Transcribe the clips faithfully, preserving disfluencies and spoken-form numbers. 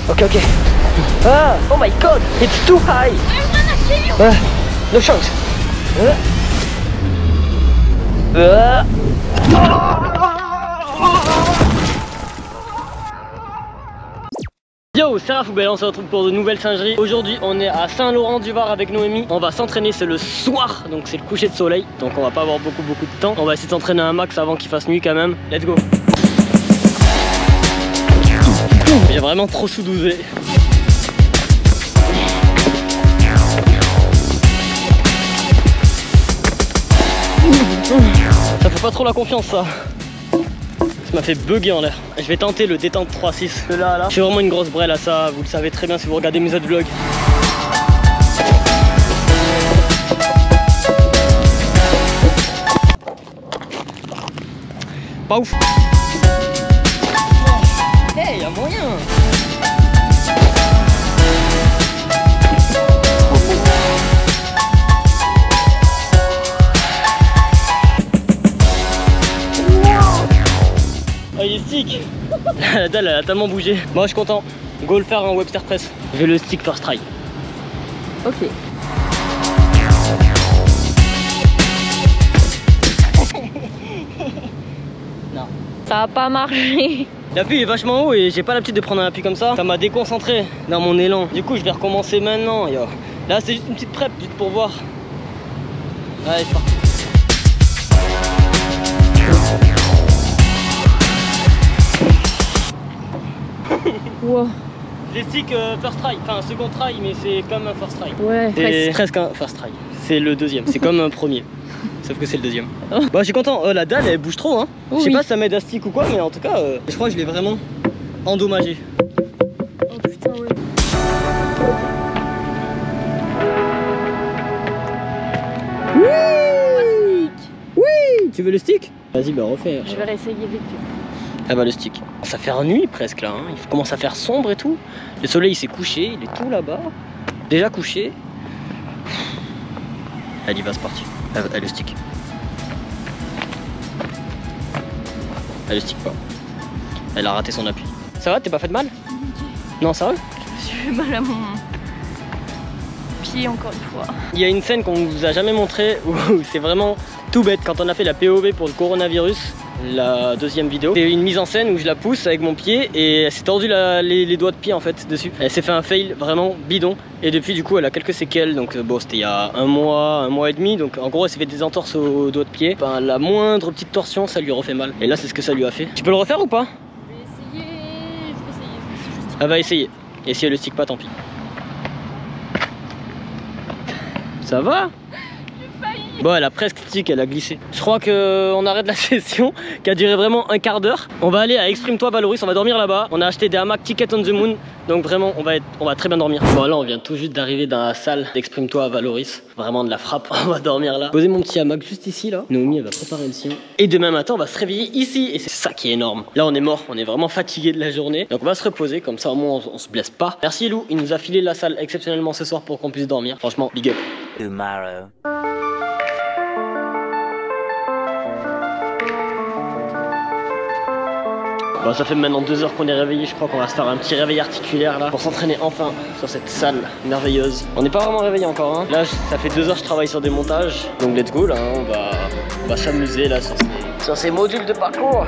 Ok, ok. Ah, oh my god, it's too high. Uh, no chance. Uh. Uh. Yo, c'est Rafoubel, on se retrouve pour de nouvelles singeries. Aujourd'hui, on est à Saint-Laurent-du-Var avec Noémie. On va s'entraîner, c'est le soir, donc c'est le coucher de soleil. Donc on va pas avoir beaucoup beaucoup de temps. On va essayer de s'entraîner un max avant qu'il fasse nuit quand même. Let's go. J'ai vraiment trop sous-dosé. Ça fait pas trop la confiance ça. Ça m'a fait bugger en l'air. Je vais tenter le détente trois six. Là, là. Je suis vraiment une grosse brêle à ça, vous le savez très bien si vous regardez mes autres vlogs. Pas ouf. Hey, y'a moyen. Oh, il est stick. La dalle elle a tellement bougé. Moi je suis content. Go le faire en Webster Press. Je vais le stick first try. Ok. Non. Ça a pas marché. L'appui est vachement haut et j'ai pas l'habitude de prendre un appui comme ça. Ça m'a déconcentré dans mon élan. Du coup je vais recommencer maintenant. Yo. Là c'est juste une petite prep juste pour voir. Allez c'est parti. Wow. J'ai stick euh, first try, enfin second try mais c'est comme un first try. Ouais, c'est presque un first try. C'est le deuxième, c'est comme un premier. Sauf que c'est le deuxième. Oh. Bah je suis content, oh, la dalle elle bouge trop hein. Oui. Je sais pas si ça m'aide à stick ou quoi mais en tout cas euh, je crois que je l'ai vraiment endommagé. Oh putain ouais. Oui, oui. Tu veux le stick? Vas-y bah refais. Je vais réessayer vite. Ah bah le stick. Ça fait nuit presque là, hein. Il commence à faire sombre et tout. Le soleil s'est couché, il est tout là-bas. Déjà couché. Elle y va, c'est parti. Elle le stick. Elle le stick pas. Elle a raté son appui. Ça va, t'es pas fait de mal? Non, ça va? J'ai fait mal à mon pied encore une fois. Il y a une scène qu'on vous a jamais montrée où c'est vraiment tout bête. Quand on a fait la P O V pour le coronavirus, la deuxième vidéo, c'est une mise en scène où je la pousse avec mon pied et elle s'est tordue la, les, les doigts de pied en fait dessus. Elle s'est fait un fail vraiment bidon et depuis du coup elle a quelques séquelles. Donc bon, c'était il y a un mois, un mois et demi, donc en gros elle s'est fait des entorses aux doigts de pied. Enfin, la moindre petite torsion ça lui refait mal et là c'est ce que ça lui a fait. Tu peux le refaire ou pas? Je vais essayer, je vais essayer. Je vais juste... Elle va essayer et si elle le stick pas tant pis. Ça va? Bon, elle a presque stick, elle a glissé. Je crois qu'on arrête la session qui a duré vraiment un quart d'heure. On va aller à Exprime-toi Valoris, on va dormir là-bas. On a acheté des hamacs Ticket on the Moon, donc vraiment on va, être, on va très bien dormir. Bon là on vient tout juste d'arriver dans la salle d'Exprime-toi Valoris. Vraiment de la frappe, on va dormir là. Poser mon petit hamac juste ici là. Naomi elle va préparer le sien. Et demain matin on va se réveiller ici et c'est ça qui est énorme. Là on est mort, on est vraiment fatigué de la journée. Donc on va se reposer, comme ça au moins on, on se blesse pas. Merci Lou, il nous a filé la salle exceptionnellement ce soir pour qu'on puisse dormir. Franchement, big up. Tomorrow. Bon, ça fait maintenant deux heures qu'on est réveillé, je crois qu'on va se faire un petit réveil articulaire là pour s'entraîner enfin sur cette salle merveilleuse. On n'est pas vraiment réveillé encore hein. Là ça fait deux heures que je travaille sur des montages, donc let's go là, on va, on va s'amuser là sur ces, sur ces modules de parcours.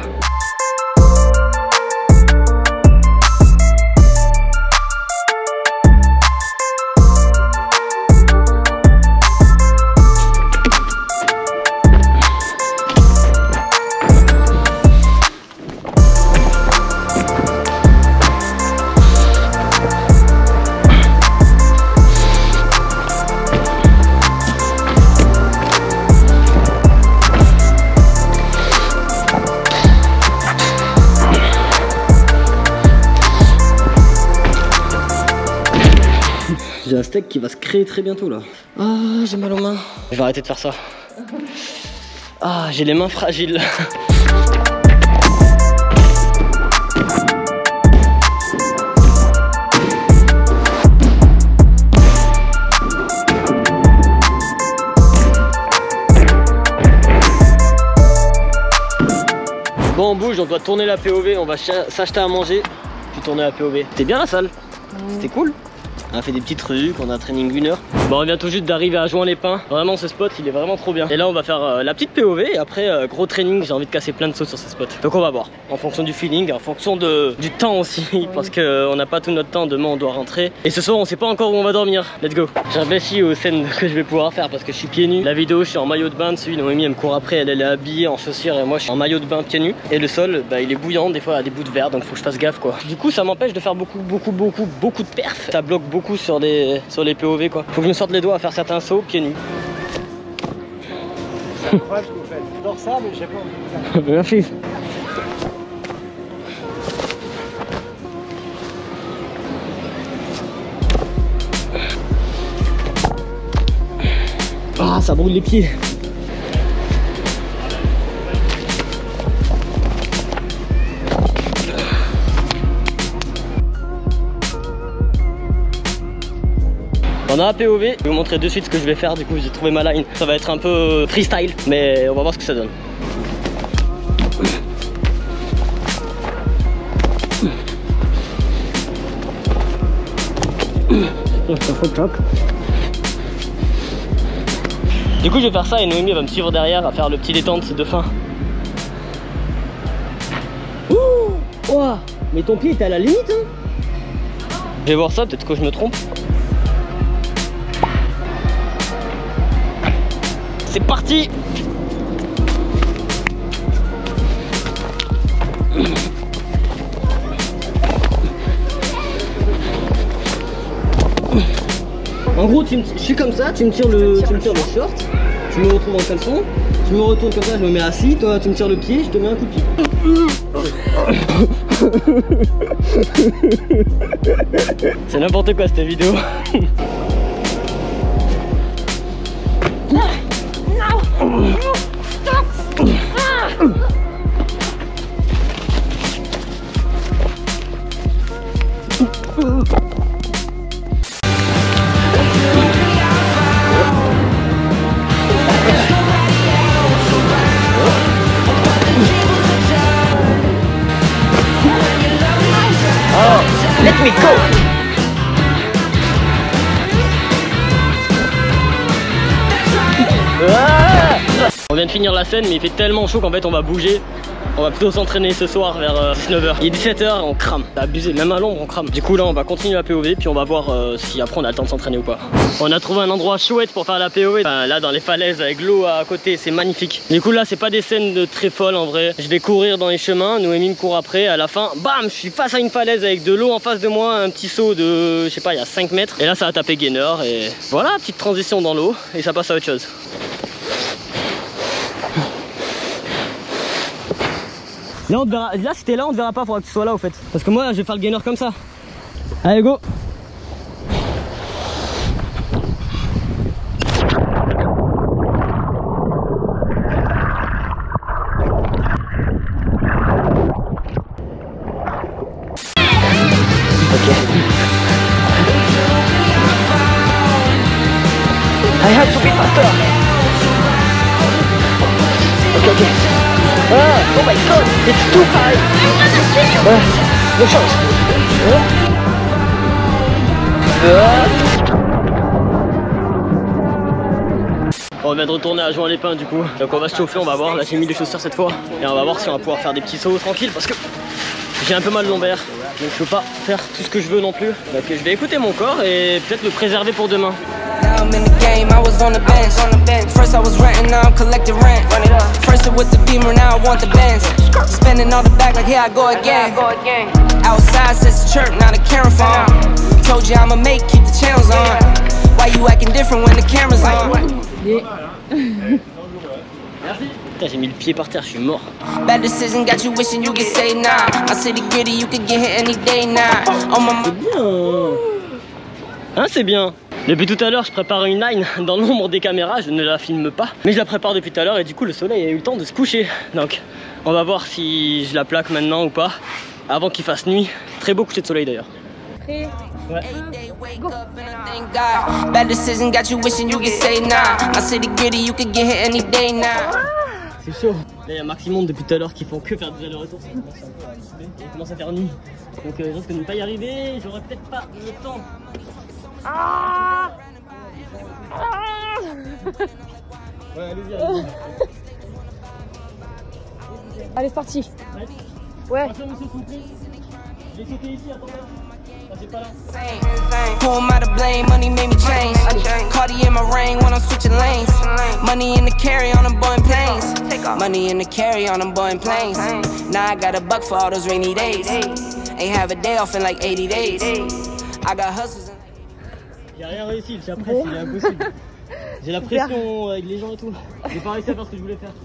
J'ai un steak qui va se créer très bientôt là. Ah, j'ai mal aux mains. Je vais arrêter de faire ça. Ah, j'ai les mains fragiles. Bon, on bouge, on doit tourner la P O V, on va s'acheter à manger, puis tourner la P O V. T'es bien la salle? C'était cool. On a fait des petits trucs, on a training une heure. Bon, on vient tout juste d'arriver à Juan-les-Pins. Vraiment, ce spot, il est vraiment trop bien. Et là, on va faire euh, la petite P O V et après, euh, gros training. J'ai envie de casser plein de sauts sur ce spot. Donc, on va voir. En fonction du feeling, en fonction de, du temps aussi. Oui. Parce qu'on euh, n'a pas tout notre temps. Demain, on doit rentrer. Et ce soir, on sait pas encore où on va dormir. Let's go. J'ai réfléchi aux scènes que je vais pouvoir faire parce que je suis pieds nus. La vidéo, je suis en maillot de bain dessus. Noémie, elle me court après. Elle, elle est habillée en chaussures et moi, je suis en maillot de bain pieds nus. Et le sol, bah, il est bouillant. Des fois, il y a des bouts de verre. Donc, faut que je fasse gaffe, quoi. Du coup, ça m'empêche de faire beaucoup, beaucoup, beaucoup, beaucoup de perfs. Ça bloque beaucoup sur des. Sur les P O V quoi. Faut que je me sorte les doigts à faire certains sauts pieds nus. C'est incroyable ce que vous faites. J'adore ça mais j'ai pas envie de faire. Merci. Ah, ça brûle les pieds. On a un P O V, je vais vous montrer de suite ce que je vais faire, du coup j'ai trouvé ma line. Ça va être un peu freestyle, mais on va voir ce que ça donne. Du coup je vais faire ça et Noémie va me suivre derrière à faire le petit détente de fin. Ouh, oh, mais ton pied est à la limite hein. Je vais voir ça, peut-être que je me trompe. C'est parti. En gros, tu me, je suis comme ça, tu me tires le, tu me tires le short, je me retrouve en caleçon, je me retourne comme ça, je me mets assis, toi tu me tires le pied, je te mets un coup de pied. C'est n'importe quoi cette vidéo. Oh, let me go. On vient de finir la scène mais il fait tellement chaud qu'en fait on va bouger. On va plutôt s'entraîner ce soir vers euh, dix-neuf heures. Il est dix-sept heures, on crame. C'est abusé, même à l'ombre on crame. Du coup là on va continuer la P O V puis on va voir euh, si après on a le temps de s'entraîner ou pas. On a trouvé un endroit chouette pour faire la P O V. Enfin, là dans les falaises avec l'eau à côté, c'est magnifique. Du coup là c'est pas des scènes de très folles en vrai. Je vais courir dans les chemins, Noémie me court après. À la fin, bam, je suis face à une falaise avec de l'eau en face de moi, un petit saut de, je sais pas, il y a cinq mètres. Et là ça va taper gainer et voilà, petite transition dans l'eau et ça passe à autre chose. Là, on te verra... là si t'es là on te verra pas, faudra que tu sois là au fait. Parce que moi je vais faire le gainer comme ça. Allez go. Ok. I have to be faster. Ok ok. Ah, oh my god, it's too high. Ah, no chance. Ah. On vient de retourner à Juan-les-Pins du coup. Donc on va se chauffer, on va voir. Là j'ai mis les chaussures cette fois. Et on va voir si on va pouvoir faire des petits sauts tranquilles parce que j'ai un peu mal lombaire. Donc je peux pas faire tout ce que je veux non plus. Donc je vais écouter mon corps et peut-être le préserver pour demain. I'm in the game, I was on the bench. First I was renting, now I'm collecting rent. First it was the Beamer, now I want the Benz. Spending all the back like here I go again. Outside says the chirp, now the camera phone. Told you I'ma make, keep the channels on. Why you acting different when the camera's on? Merci. Putain, j'ai mis le pied par terre, je suis mort. Bad decision got you wishing you could say nah. I say the gritty, you could get hit any day now. Oh my. C'est bien. Hein, c'est bien. Depuis tout à l'heure je prépare une line dans l'ombre des caméras, je ne la filme pas. Mais je la prépare depuis tout à l'heure et du coup le soleil a eu le temps de se coucher. Donc on va voir si je la plaque maintenant ou pas. Avant qu'il fasse nuit. Très beau coucher de soleil d'ailleurs. Prêt? Ouais. Go. Bad decision got you wishing you could say nah. I say the gritty, you could get hit any day now. C'est chaud. Là il y a Maximum depuis tout à l'heure qui font que faire des allers-retours. Ça commence un peu à saouler. Il commence à faire nuit. Donc euh, je risque de ne pas y arriver. J'aurai peut-être pas le temps. Ah, ah ouais, allez-y, allez-y. Allez, c'est parti. Ouais. J'ai sauté ici, attendez. Ah, c'est pas là. Who am I to blame? Money made me change. Cardi in my ring when I'm switching lanes. Money in the carry on them Boeing planes. Money in the carry on them Boeing planes. Now I got a buck for all those rainy days. Ain't have a day off in like eighty days. I got hustles. J'ai rien réussi, le chapresse il est impossible. J'ai la pression avec les gens et tout. J'ai pas réussi à faire ce que je voulais faire.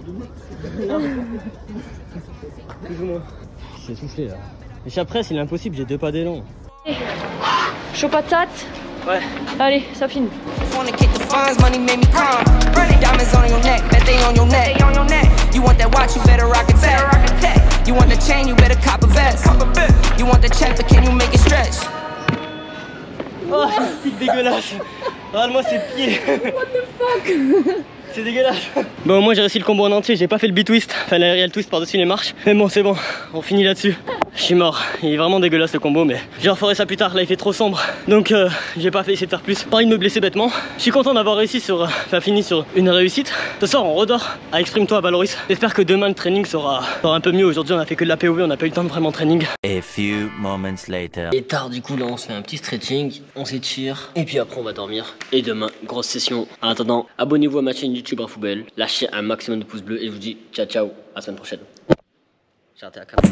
Plus ou moins. J'ai soufflé là. Le chapresse il est impossible, j'ai deux pas d'élan. Chaud patate. Ouais. Allez, ça finit. Wanna kick the funds, money made me calm. Diamonds on your neck, bet they on your neck. You want that watch, you better rock a tech. You want the chain, you better cop a vest. You want the check, but can you make it stretch? Oh, c'est dégueulasse. Regarde-moi ses pieds. What the fuck? C'est dégueulasse. Bon, moi j'ai réussi le combo en entier, j'ai pas fait le B-twist, enfin l'aérial twist par-dessus les marches. Mais bon, c'est bon, on finit là-dessus. Je suis mort, il est vraiment dégueulasse le combo, mais je referai ça plus tard, là il fait trop sombre. Donc euh, j'ai pas fait essayer de faire plus, pas envie de me blesser bêtement. Je suis content d'avoir réussi sur, enfin fini sur une réussite. Ce soir on redort à Exprime-toi à Valoris. J'espère que demain le training sera, sera un peu mieux. Aujourd'hui on a fait que de la P O V, on n'a pas eu le temps de vraiment training. A few moments later. Et tard du coup là on se fait un petit stretching, on s'étire et puis après on va dormir. Et demain grosse session. En attendant, abonnez-vous à ma chaîne YouTube Rafoubel, lâchez un maximum de pouces bleus et je vous dis ciao ciao, à la semaine prochaine. J'ai raté la caméra.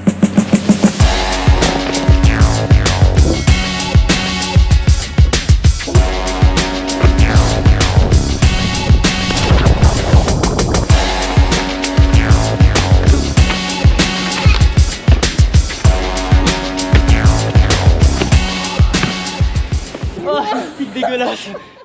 Oh, c'est dégueulasse.